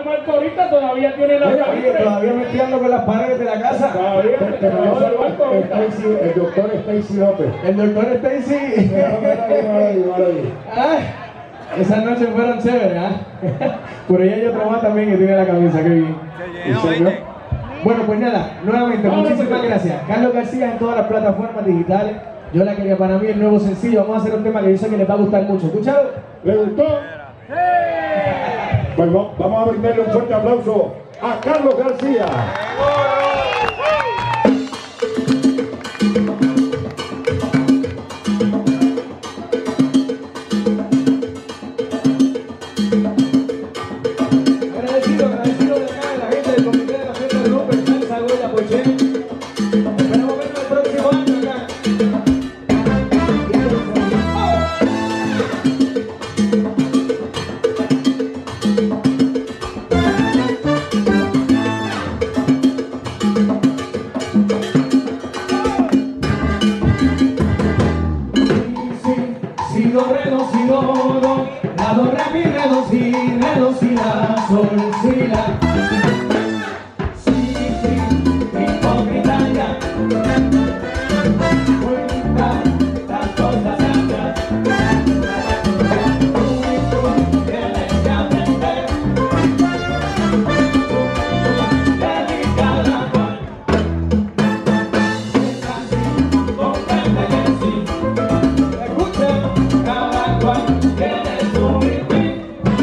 Marco ahorita todavía tiene la vida libre. Todavía metiendo con las paredes de la casa. Todavía El doctor Stacy López. El doctor Stacy. Esas noches fueron chéveres, ¿ah? Por ahí hay otro más también que tiene la camisa, qué bien. Bueno, pues nada, nuevamente, muchísimas gracias. Carlos García en todas las plataformas digitales. Yo la quería para mí, el nuevo sencillo. Vamos a hacer un tema que yo sé que les va a gustar mucho. ¿Escuchado? ¿Le gustó? Pues vamos a brindarle un fuerte aplauso a Carlos García. Agradecido de acá de la gente del comité de la fiesta de Rupert, Salsa, Huella, Poché. Esperamos vernos el próximo año acá. Si, do, re, do, si, do, do, la, do, re, mi, re, do, si, la, sol, si, la. Sí, hipócrita ya. Cuenta las cosas atrás. Tú tienes que aprender. Dedicada cual. Es así, comprende que sí. Escucha, cada cual tiene su ritmo.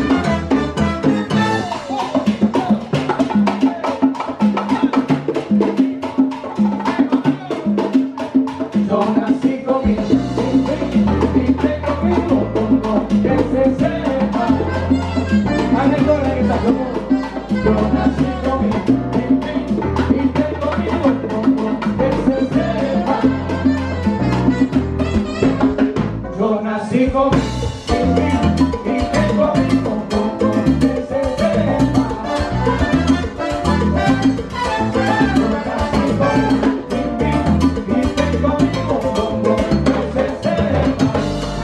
Yo nací con mi y tengo mi bombón, que se sepa. Anécdota que está como. Yo nací con mi y tengo mi bombón, que se sepa. Yo nací con mi y tengo mi bombón, que se sepa. Yo nací con y tengo mi bombón, que se sepa.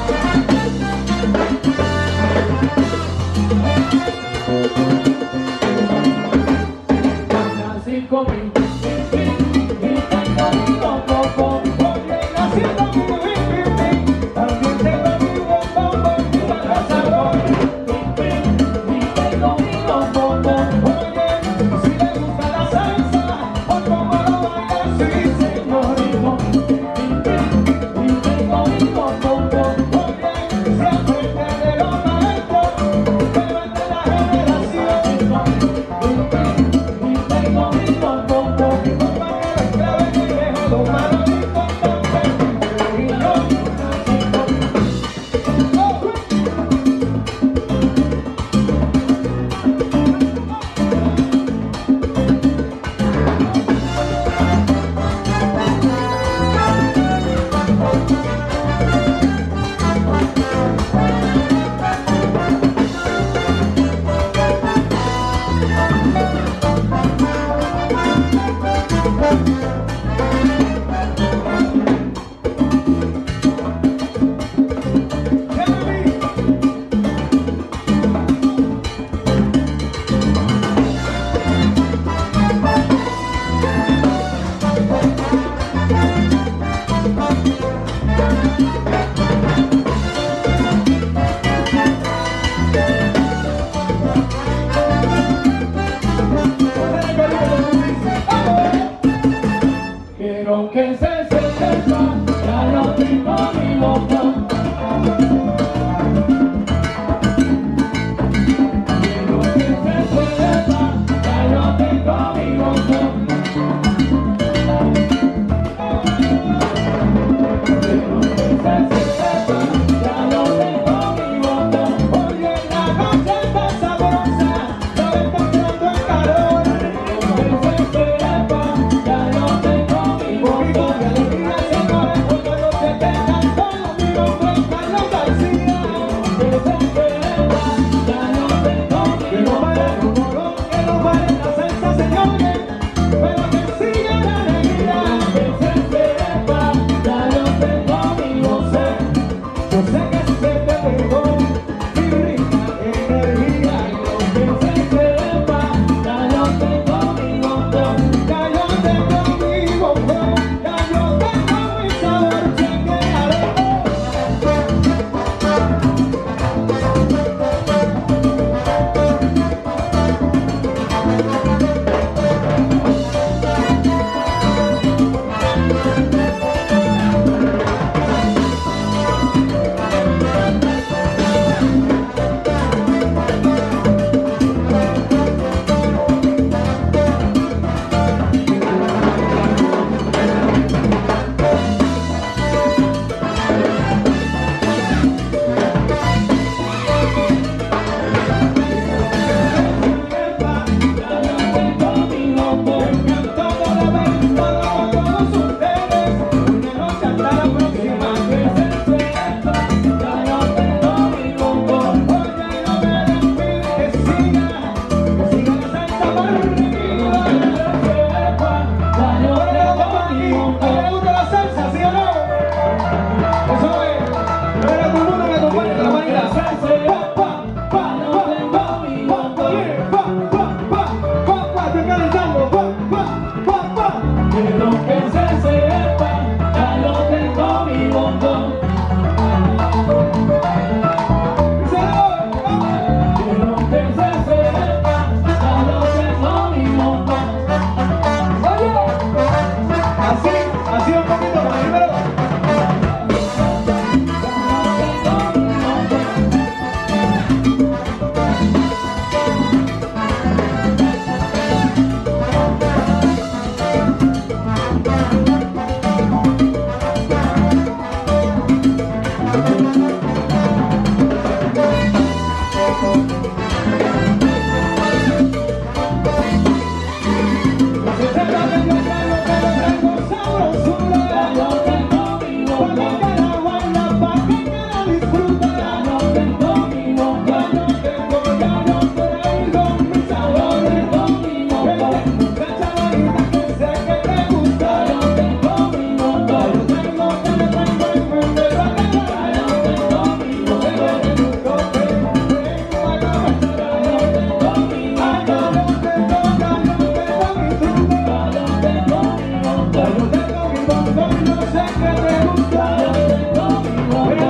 Yo nací con mi y tengo mi bombón, oye, nací con mi también tengo mi bombón, y la casa voy. Y tengo mi bombón, oye, si le gusta la salsa, o como lo baila, sí, señorito. Y tengo mi bombón, oye, se aprende de los maestros, pero entre las generaciones. Y tengo mi bombón. con mi sabor, con mi motor. Muchacha bonita que sé que te gusta. Yo tengo mi motor. Yo tengo que me tengo y me vuelvo a cantar. Yo tengo mi motor. Yo tengo a cabeza. Yo tengo mi motor. Yo tengo mi truco. Yo tengo mi motor. Yo tengo mi motor. Yo sé que te gusta. Yo tengo mi motor.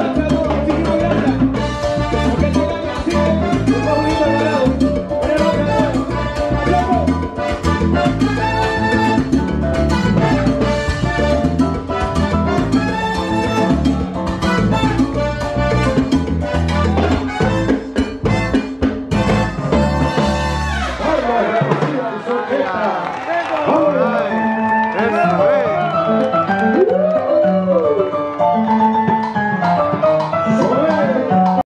Carlos García y su orquesta.